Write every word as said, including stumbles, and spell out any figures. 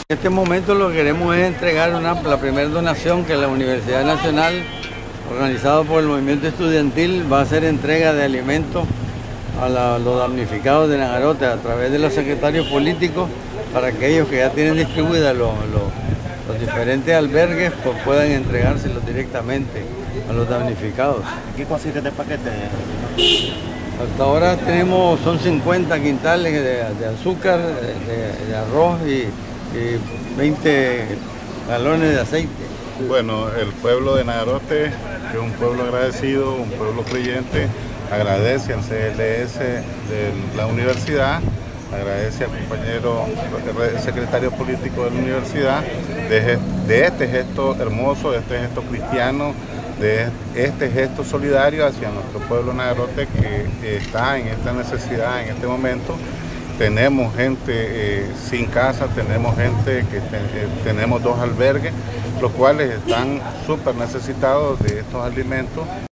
En este momento lo que queremos es entregar una, la primera donación que la Universidad Nacional, organizado por el movimiento estudiantil, va a hacer entrega de alimentos a la, los damnificados de Nagarote a través de los secretarios políticos, para que ellos que ya tienen distribuidos los, los, los diferentes albergues pues puedan entregárselos directamente a los damnificados. ¿Qué consiste este paquete? Hasta ahora tenemos, son cincuenta quintales de, de azúcar, de, de arroz y, y veinte galones de aceite. Bueno, el pueblo de Nagarote, que es un pueblo agradecido, un pueblo creyente, agradece al C L S de la universidad, agradece al compañero secretario político de la universidad de, de este gesto hermoso, de este gesto cristiano, de este gesto solidario hacia nuestro pueblo Nagarote que está en esta necesidad en este momento. Tenemos gente eh, sin casa, tenemos gente que te, eh, tenemos dos albergues, los cuales están súper necesitados de estos alimentos.